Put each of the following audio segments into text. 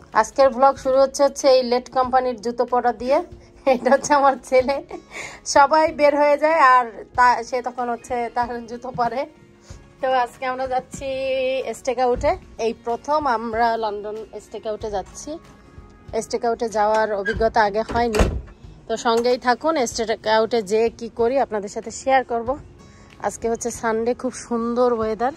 আজকের ব্লগ শুরু হচ্ছে এই লেট কোম্পানির জুতো পরা দিয়ে। এটা হচ্ছে আমার ছেলে, সবাই বের হয়ে যায় আর সে তখন হচ্ছে তার জুতো পরে। তো আজকে আমরা যাচ্ছি স্টেকআউটে, এই প্রথম আমরা লন্ডন স্টেকআউটে যাচ্ছি। স্টেকআউটে যাওয়ার অভিজ্ঞতা আগে হয়নি, তো সঙ্গেই থাকুন। স্টেকআউটে যে কি করি আপনাদের সাথে শেয়ার করব। আজকে হচ্ছে সানডে, খুব সুন্দর ওয়েদার।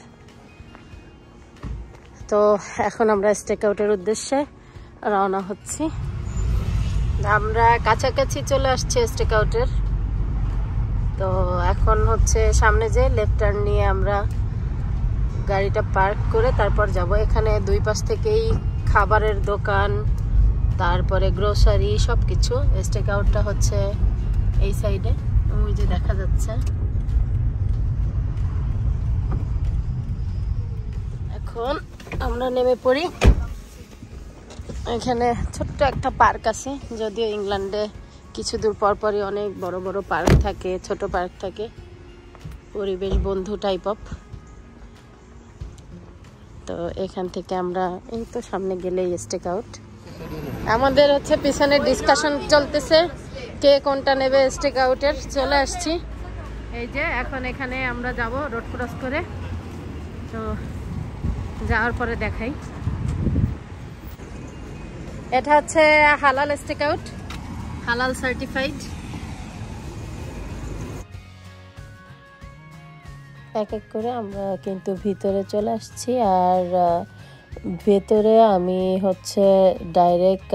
তো এখন আমরা স্টেকআউটের উদ্দেশ্যে রওনা হচ্ছি। আমরা কাছাকাছি চলে আসছি স্টেকআউটের। তো এখন হচ্ছে সামনে যে লেফট টার্ন নিয়ে আমরা গাড়িটা পার্ক করে তারপর যাব। এখানে দুই পাশ থেকেই খাবারের দোকান, তারপরে গ্রোসারি সবকিছু। স্টেকআউটটা হচ্ছে এই সাইডে, ওই যে দেখা যাচ্ছে। এখন আমরা নেমে পড়ি। এখানে ছোট্ট একটা পার্ক আছে, যদিও ইংল্যান্ডে কিছু দূর পরপরই অনেক বড় বড় পার্ক থাকে, ছোট পার্ক থাকে, পরিবেশ বন্ধু টাইপ অফ। তো এখান থেকে আমরা এই তো সামনে গেলেই স্টেকআউট। আমাদের হচ্ছে পিছনে ডিসকাশন চলতেছে কে কোনটা নেবে স্টেকআউটের। চলে আসছি এই যে, এখন এখানে আমরা যাব রোড ক্রস করে। তো যাওয়ার পরে দেখাই। এটা হচ্ছে হালাল স্টেকআউট, হালাল সার্টিফাইড। এক এক করে আমরা কিন্তু ভিতরে চলে আসছি। আর ভেতরে আমি হচ্ছে ডাইরেক্ট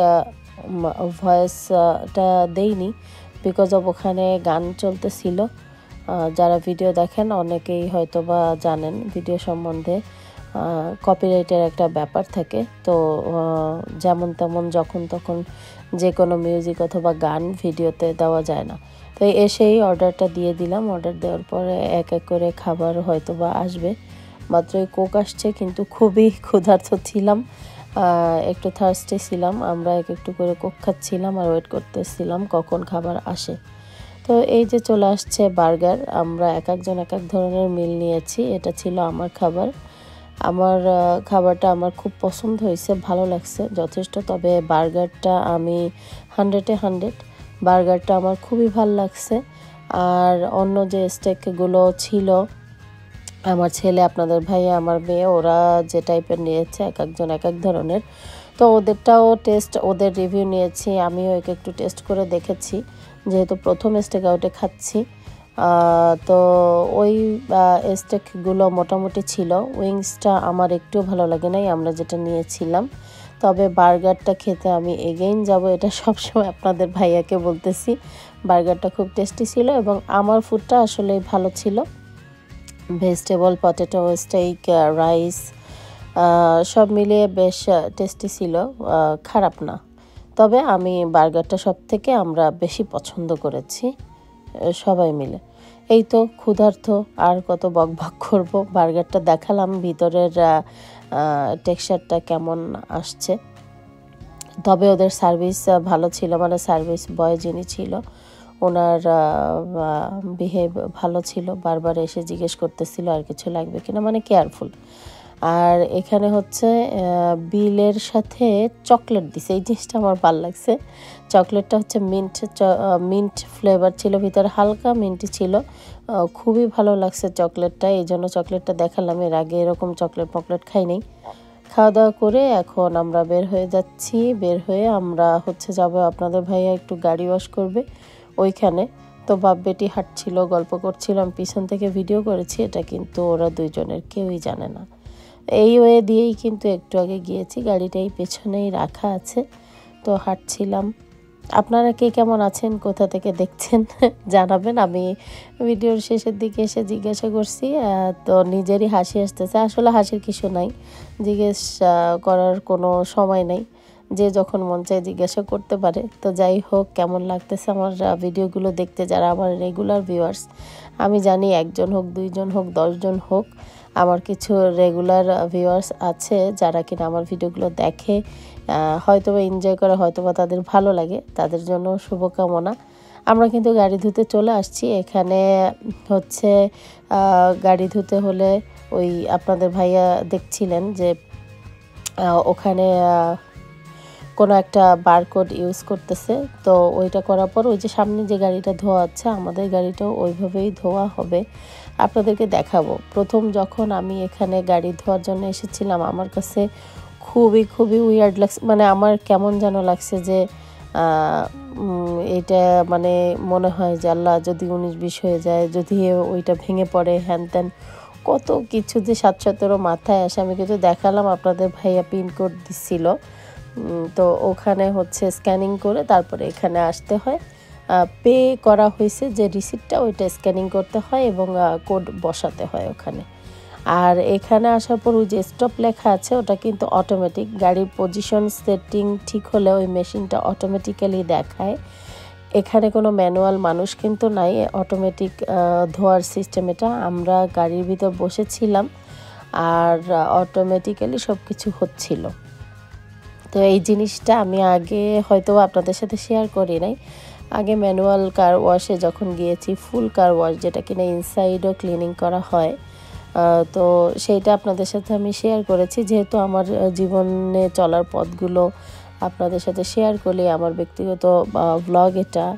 ভয়েসটা দেইনি, বিকজ অফ ওখানে গান চলতেছিল। যারা ভিডিও দেখেন অনেকেই হয়তো বা জানেন ভিডিও সম্বন্ধে কপিরাইটের একটা ব্যাপার থাকে। তো যেমন তেমন যখন তখন যে কোনো মিউজিক অথবা গান ভিডিওতে দেওয়া যায় না। তো এসেই অর্ডারটা দিয়ে দিলাম। অর্ডার দেওয়ার পরে এক এক করে খাবার হয়তো বা আসবে। মাত্রই কোক আসছে, কিন্তু খুবই ক্ষুধার্ত ছিলাম, একটু থার্স্টি ছিলাম। আমরা এক একটু করে কোক খাচ্ছিলাম আর ওয়েট করতেছিলাম কখন খাবার আসে। তো এই যে চলে আসছে বার্গার। আমরা এক একজন এক এক ধরনের মিল নিয়েছি। এটা ছিল আমার খাবার। আমার খাবারটা আমার খুব পছন্দ হয়েছে, ভালো লাগছে যথেষ্ট। তবে বার্গারটা আমি 100-এ 100। বার্গারটা আমার খুবই ভালো লাগছে। আর অন্য যে স্টেকগুলো ছিল, আমার ছেলে, আপনাদের ভাইয়া, আমার মেয়ে, ওরা যে টাইপের নিয়েছে এক একজন এক এক ধরনের। তো ওদেরটাও টেস্ট, ওদের রিভিউ নিয়েছি, আমিও একটু টেস্ট করে দেখেছি, যেহেতু প্রথম স্টেকআউটে খাচ্ছি। তো ওই স্টেকগুলো মোটামুটি ছিল। উইংসটা আমার একটু ভালো লাগে নাই, আমরা যেটা নিয়েছিলাম। তবে বার্গারটা খেতে আমি এগেইন যাব, এটা সবসময় আপনাদের ভাইয়াকে বলতেছি। বার্গারটা খুব টেস্টি ছিল এবং আমার ফুডটা আসলে ভালো ছিল। ভেজিটেবল, পটেটো, স্টেক, রাইস সব মিলিয়ে বেশ টেস্টি ছিল, খারাপ না। তবে আমি বার্গারটা সব থেকে আমরা বেশি পছন্দ করেছি সবাই মিলে। এই তো ক্ষুধার্ত, আর কত বকবক করব। বার্গারটা দেখালাম, ভিতরের টেক্সচারটা কেমন আসছে। তবে ওদের সার্ভিস ভালো ছিল, মানে সার্ভিস বয় যিনি ছিল ওনার বিহেভ ভালো ছিল। বারবার এসে জিজ্ঞেস করতেছিল আর কিছু লাগবে কিনা, মানে কেয়ারফুল। আর এখানে হচ্ছে বিলের সাথে চকলেট দিছে, এই জিনিসটা আমার ভালো লাগছে। চকলেটটা হচ্ছে মিন্ট ফ্লেভার ছিল, ভিতরে হালকা মিন্টি ছিল, খুবই ভালো লাগছে চকলেটটা, এই জন্য চকলেটটা দেখালাম। এর আগে এরকম চকলেট খাই নাই। খাওয়া দাওয়া করে এখন আমরা বের হয়ে যাচ্ছি। বের হয়ে আমরা হচ্ছে যাব, আপনাদের ভাইয়া একটু গাড়ি ওয়াশ করবে ওইখানে। তো বাপ বেটি হাঁটছিল, গল্প করছিলাম, পিছন থেকে ভিডিও করেছি, এটা কিন্তু ওরা দুইজনের কেউই জানে না। এই ওয়ে দিয়েই কিন্তু একটু আগে গিয়েছি, গাড়িটা এই পেছনেই রাখা আছে। তো হাঁটছিলাম। আপনারা কে কেমন আছেন, কোথা থেকে দেখছেন জানাবেন। আমি ভিডিওর শেষের দিকে এসে জিজ্ঞাসা করছি, তো নিজেরই হাসি আসতেছে। আসলে হাসির কিছু নাই, জিজ্ঞেস করার কোনো সময় নাই, যে যখন মন চায় জিজ্ঞাসা করতে পারে। তো যাই হোক, কেমন লাগতেছে আমার ভিডিওগুলো দেখতে, যারা আমার রেগুলার ভিউয়ার্স। আমি জানি 1 জন হোক, 2 জন হোক, 10 জন হোক, আমার কিছু রেগুলার ভিউয়ার্স আছে যারা কিনা আমার ভিডিওগুলো দেখে, হয়তোবা এনজয় করে, হয়তোবা তাদের ভালো লাগে। তাদের জন্য শুভকামনা। আমরা কিন্তু গাড়ি ধুতে চলে আসছি। এখানে হচ্ছে গাড়ি ধুতে হলে ওই আপনাদের ভাইয়া দেখছিলেন যে ওখানে কোনো একটা বারকোড ইউজ করতেছে। তো ওইটা করার পর ওই যে সামনে যে গাড়িটা ধোয়া হচ্ছে আমাদের গাড়িটাও ওইভাবেই ধোয়া হবে, আপনাদেরকে দেখাবো। প্রথম যখন আমি এখানে গাড়ি ধোয়ার জন্য এসেছিলাম আমার কাছে খুবই উইয়ার্ড লাগছে, মানে আমার কেমন যেন লাগছে যে এটা মানে মনে হয় যে আল্লাহ যদি 19-20 হয়ে যায়, যদি ওইটা ভেঙে পড়ে, হ্যান ত্যান কত কিছু যে 7-17 মাথায় আসে। আমি কিন্তু দেখালাম, আপনাদের ভাইয়া পিনকোড দিচ্ছিল, তো ওখানে হচ্ছে স্ক্যানিং করে তারপরে এখানে আসতে হয়, পে করা হয়েছে যে রিসিপ্টটা ওইটা স্ক্যানিং করতে হয় এবং কোড বসাতে হয় ওখানে। আর এখানে আসার পর ওই যে স্টপ লেখা আছে ওটা কিন্তু অটোমেটিক, গাড়ির পজিশন সেটিং ঠিক হলে ওই মেশিনটা অটোমেটিক্যালি দেখায়। এখানে কোনো ম্যানুয়াল মানুষ কিন্তু নাই, অটোমেটিক ধোয়ার সিস্টেম এটা। আমরা গাড়ির ভিতর বসেছিলাম আর অটোমেটিক্যালি সব কিছু হচ্ছিল। তো এই জিনিসটা আমি আগে হয়তো আপনাদের সাথে শেয়ার করি নাই। আগে ম্যানুয়াল কার ওয়াশে যখন গিয়েছি, ফুল কার ওয়াশ যেটা কিনা ইনসাইডও ক্লিনিং করা হয়, তো সেইটা আপনাদের সাথে আমি শেয়ার করেছি। যেহেতু আমার জীবনে চলার পথগুলো আপনাদের সাথে শেয়ার করলে আমার ব্যক্তিগত ব্লগ, এটা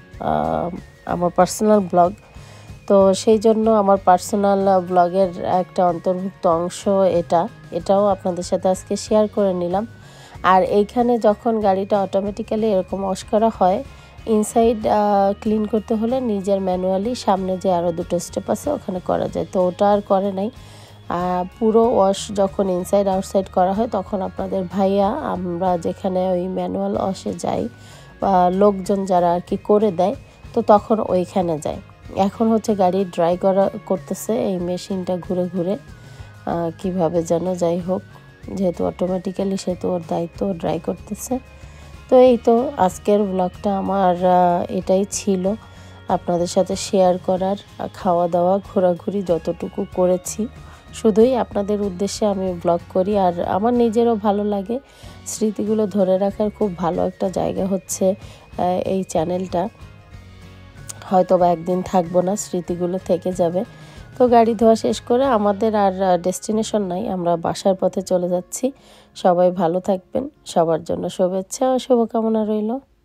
আমার পার্সোনাল ব্লগ, তো সেই জন্য আমার পার্সোনাল ব্লগের একটা অন্তর্ভুক্ত অংশ এটাও আপনাদের সাথে আজকে শেয়ার করে নিলাম। আর এইখানে যখন গাড়িটা অটোমেটিক্যালি এরকম ওয়াশ করা হয়, ইনসাইড ক্লিন করতে হলে নিজের ম্যানুয়ালি সামনে যে আরও দুটো স্টেপ আছে ওখানে করা যায়, তো ওটা আর করে নাই। পুরো ওয়াশ যখন ইনসাইড আউটসাইড করা হয় তখন আপনাদের ভাইয়া, আমরা যেখানে ওই ম্যানুয়াল ওয়াশে যাই বা লোকজন যারা আর কি করে দেয়, তো তখন ওইখানে যায়। এখন হচ্ছে গাড়ি ড্রাই করতেছে এই মেশিনটা ঘুরে ঘুরে, কিভাবে যেন, যাই হোক যেহেতু অটোমেটিক্যালি সেহেতু ওর দায়িত্ব, ড্রাই করতেছে। তো এই তো আজকের ব্লগটা আমার এটাই ছিল আপনাদের সাথে শেয়ার করার। খাওয়া দাওয়া ঘোরাঘুরি যতটুকু করেছি শুধুই আপনাদের উদ্দেশ্যে আমি ব্লগ করি, আর আমার নিজেরও ভালো লাগে। স্মৃতিগুলো ধরে রাখার খুব ভালো একটা জায়গা হচ্ছে এই চ্যানেলটা। হয়তো বা একদিন থাকবো না, স্মৃতিগুলো থেকে যাবে। তো গাড়ি ধোয়া শেষ করে আমাদের আর ডেস্টিনেশন নাই, আমরা বাসার পথে চলে যাচ্ছি। সবাই ভালো থাকবেন, সবার জন্য শুভেচ্ছা ও শুভকামনা রইল।